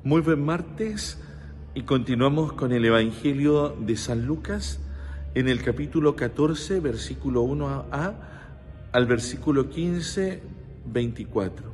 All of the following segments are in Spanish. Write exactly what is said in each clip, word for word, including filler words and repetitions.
Muy buen martes y continuamos con el Evangelio de San Lucas en el capítulo catorce, versículo uno a al versículo quince, veinticuatro.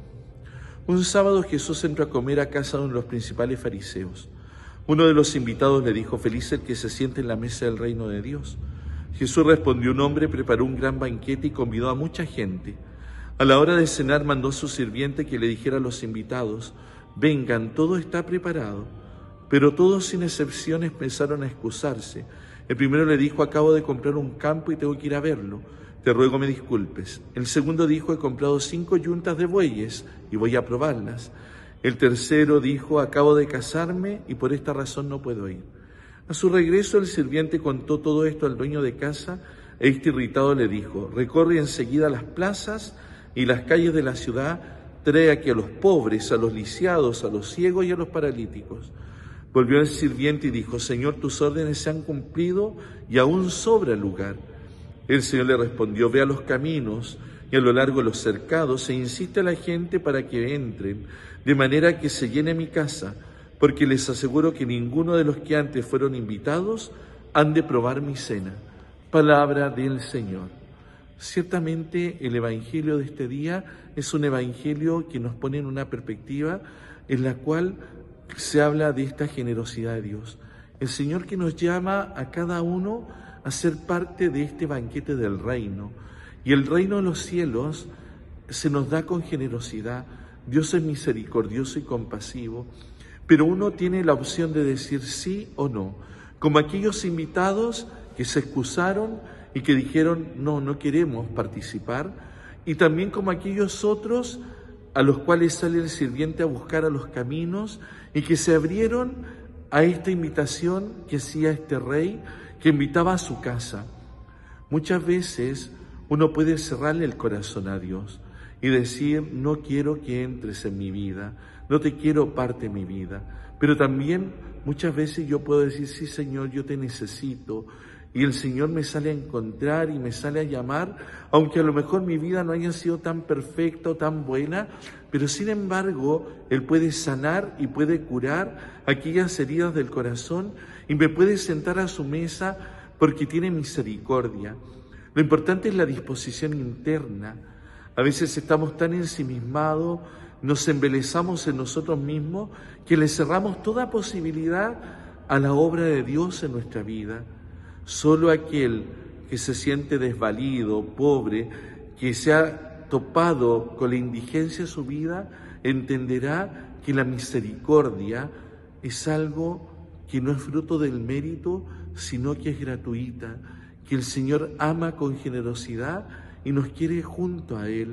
Un sábado Jesús entró a comer a casa de uno de los principales fariseos. Uno de los invitados le dijo: feliz el que se siente en la mesa del reino de Dios. Jesús respondió: un hombre preparó un gran banquete y convidó a mucha gente. A la hora de cenar mandó a su sirviente que le dijera a los invitados: vengan, todo está preparado. Pero todos sin excepción empezaron a excusarse. El primero le dijo: acabo de comprar un campo y tengo que ir a verlo. Te ruego me disculpes. El segundo dijo: he comprado cinco yuntas de bueyes y voy a probarlas. El tercero dijo: acabo de casarme y por esta razón no puedo ir. A su regreso el sirviente contó todo esto al dueño de casa, e este irritado le dijo: recorre enseguida las plazas y las calles de la ciudad, trae aquí a los pobres, a los lisiados, a los ciegos y a los paralíticos. Volvió el sirviente y dijo: Señor, tus órdenes se han cumplido y aún sobra lugar. El Señor le respondió: ve a los caminos y a lo largo de los cercados e insiste a la gente para que entren, de manera que se llene mi casa, porque les aseguro que ninguno de los que antes fueron invitados han de probar mi cena. Palabra del Señor. Ciertamente el Evangelio de este día es un Evangelio que nos pone en una perspectiva en la cual se habla de esta generosidad de Dios. El Señor que nos llama a cada uno a ser parte de este banquete del reino. Y el reino de los cielos se nos da con generosidad. Dios es misericordioso y compasivo, pero uno tiene la opción de decir sí o no, como aquellos invitados que se excusaron y que dijeron: no, no queremos participar, y también como aquellos otros a los cuales sale el sirviente a buscar a los caminos y que se abrieron a esta invitación que hacía este rey, que invitaba a su casa. Muchas veces uno puede cerrarle el corazón a Dios y decir: no quiero que entres en mi vida, no te quiero parte de mi vida. Pero también muchas veces yo puedo decir: sí, Señor, yo te necesito. Y el Señor me sale a encontrar y me sale a llamar, aunque a lo mejor mi vida no haya sido tan perfecta o tan buena, pero sin embargo Él puede sanar y puede curar aquellas heridas del corazón y me puede sentar a su mesa porque tiene misericordia. Lo importante es la disposición interna. A veces estamos tan ensimismados, nos embelezamos en nosotros mismos, que le cerramos toda posibilidad a la obra de Dios en nuestra vida. Solo aquel que se siente desvalido, pobre, que se ha topado con la indigencia de su vida, entenderá que la misericordia es algo que no es fruto del mérito, sino que es gratuita, que el Señor ama con generosidad y nos quiere junto a Él.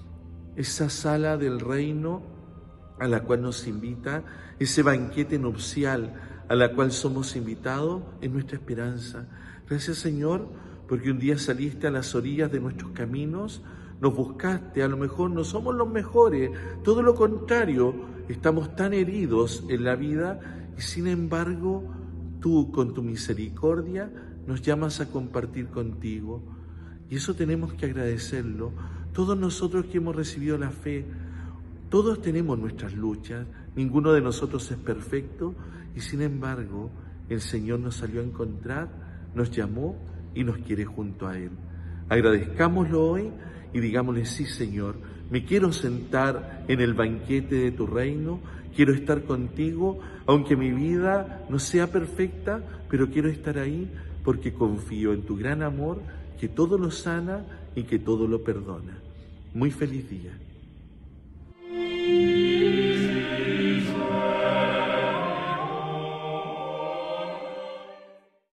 Esa sala del reino a la cual nos invita, ese banquete nupcial a la cual somos invitados, es nuestra esperanza. Gracias, Señor, porque un día saliste a las orillas de nuestros caminos, nos buscaste. A lo mejor no somos los mejores, todo lo contrario, estamos tan heridos en la vida y sin embargo tú, con tu misericordia, nos llamas a compartir contigo. Y eso tenemos que agradecerlo. Todos nosotros que hemos recibido la fe, todos tenemos nuestras luchas, ninguno de nosotros es perfecto y sin embargo el Señor nos salió a encontrar, nos llamó y nos quiere junto a Él. Agradezcámoslo hoy y digámosle: sí, Señor, me quiero sentar en el banquete de tu reino, quiero estar contigo, aunque mi vida no sea perfecta, pero quiero estar ahí porque confío en tu gran amor que todo lo sana y que todo lo perdona. Muy feliz día.